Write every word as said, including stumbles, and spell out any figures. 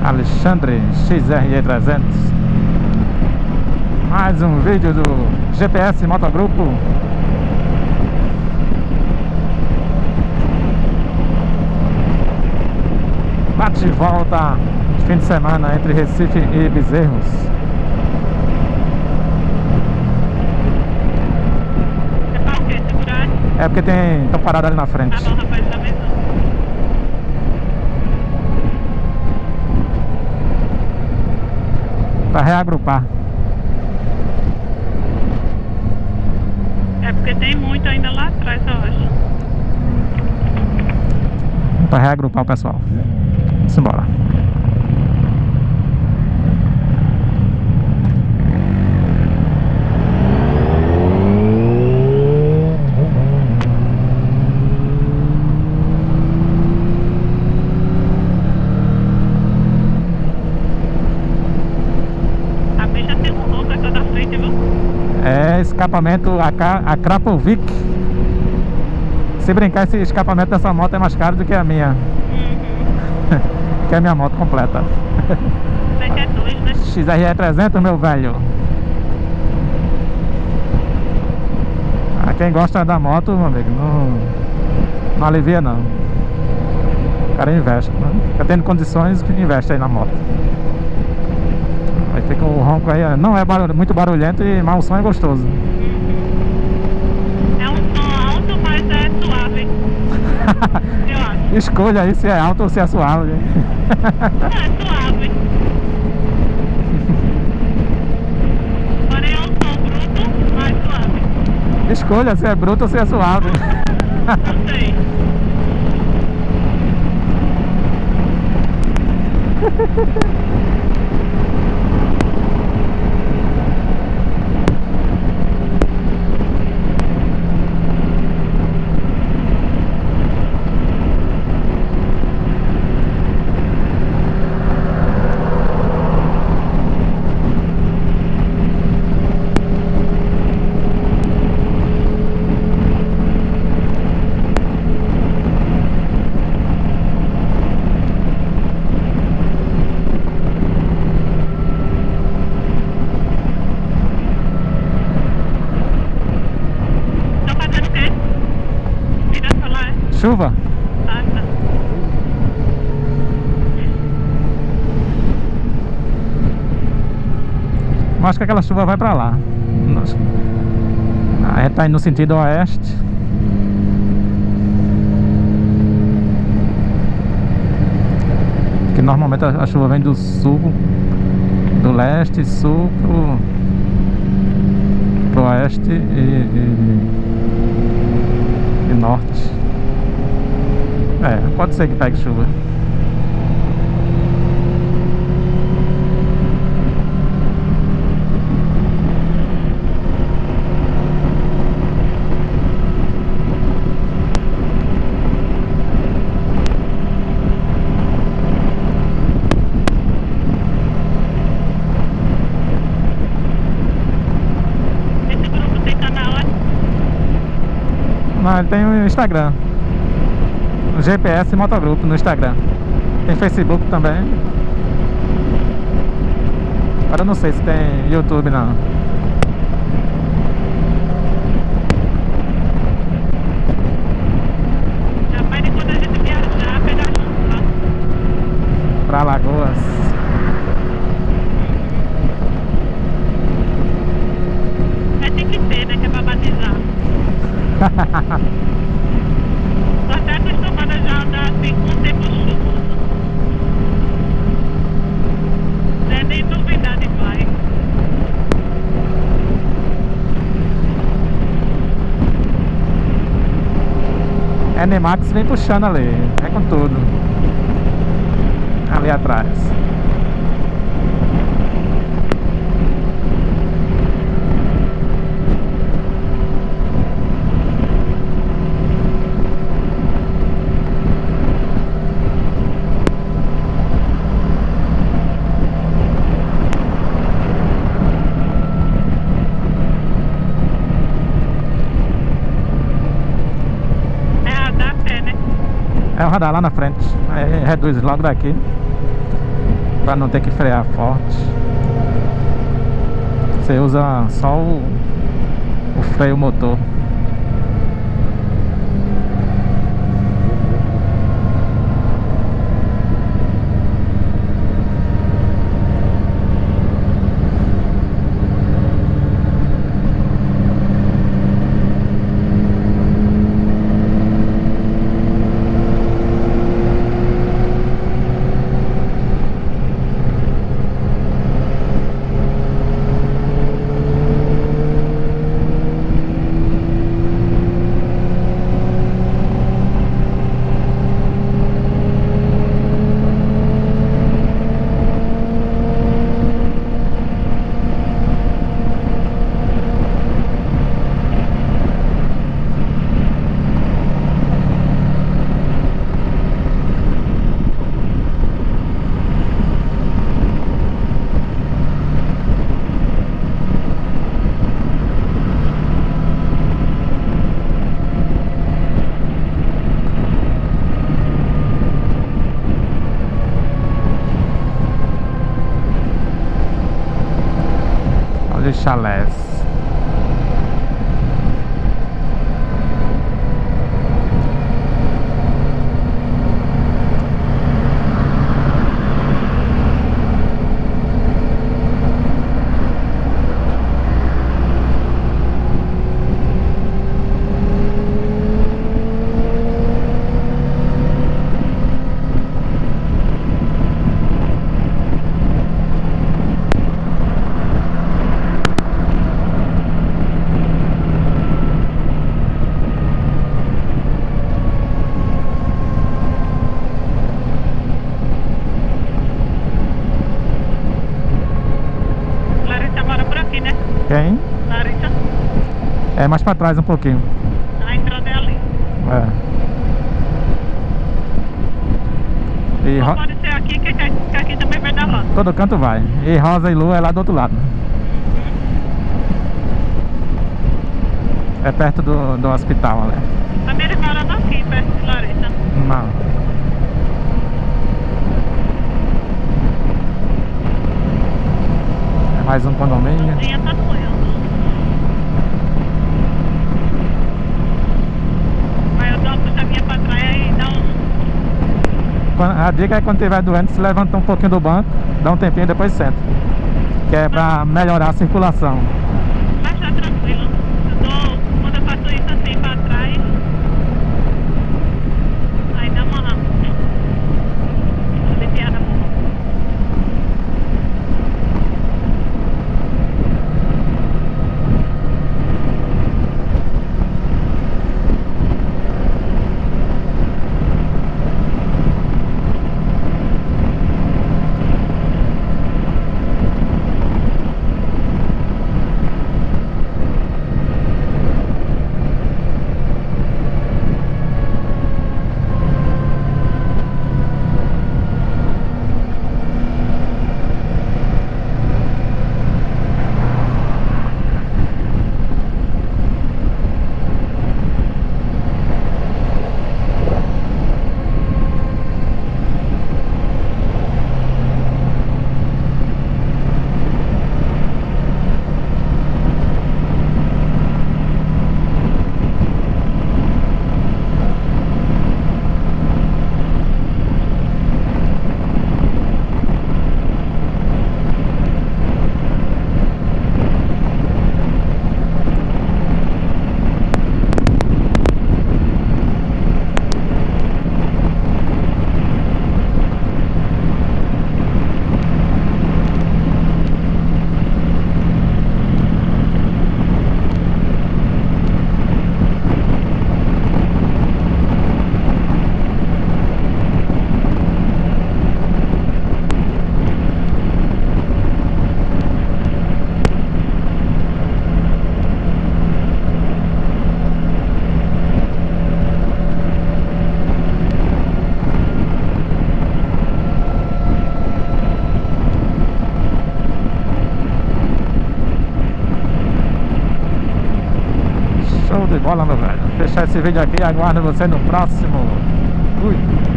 Alexandre X R E trezentos. Mais um vídeo do G P S Motogrupo. Bate e volta de fim de semana entre Recife e Bezerros. É pra o quê? Segurar? É porque tem... estão parados ali na frente. Tá bom, rapaz, tá vendo? Pra reagrupar. É porque tem muito ainda lá atrás, eu acho. Pra reagrupar o pessoal. Vamos embora. A bicha tem um louco aqui da frente, viu? É escapamento a, a Krapovic. Se brincar, esse escapamento dessa moto é mais caro do que a minha. Uhum. Que é a minha moto completa. Você é dois, né? X R E trezentos, meu velho. A quem gosta da moto, meu amigo, não, não alivia não. O cara investe, né? Fica tendo condições, investe aí na moto. Aí fica o ronco aí, não é barulho, muito barulhento, e mas o som é gostoso. É um som alto, mas é suave. Eu acho. Escolha aí se é alto ou se é suave. Não, é suave. Porém é um som bruto, mas suave. Escolha se é bruto ou se é suave. Não sei. Chuva? Ah, tá. Eu acho que aquela chuva vai pra lá. Nossa. A gente tá indo no sentido oeste. Que normalmente a a chuva vem do sul, do leste, sul pro, pro oeste e, e, e norte. É, pode ser que pegue chuva. Esse grupo tem canal, é? Não, ele tem o Instagram. O G P S Motogrupo no Instagram. Tem Facebook também. Agora eu não sei se tem YouTube não. Rapaz, e quando a gente viajar, pegar chuva. Pra Lagoas. É, tem que ter, né? Que é pra batizar. Tô até acostumada já a andar assim com o tempo chuvoso. Não é nem novidade mais. A Nemax vem puxando ali. É com tudo. Ali atrás. É o radar lá na frente. Aí reduz logo daqui. Pra não ter que frear forte. Você usa só o, o freio motor. Olha os chalés. Quem? Larissa. É mais pra trás um pouquinho. A entrada é ali. É. E Não Ro... pode ser aqui, que aqui, que aqui também vai dar lá. Todo canto vai. E Rosa e Lua é lá do outro lado. É perto do, do hospital, né? Também eles moram aqui, perto de Larissa. Não. É mais um condomínio. Tinha Tapuia. Aí eu dou uma puxadinha pra trás e dá um... A dica é quando estiver doente, se levanta um pouquinho do banco, dá um tempinho e depois senta. Que é pra melhorar a circulação. Mas tá tranquilo. Eu dou... Quando eu faço isso assim pra trás, aí dá uma... aliviada. Show de bola, meu velho. Vou fechar esse vídeo aqui e aguardo você no próximo. Fui.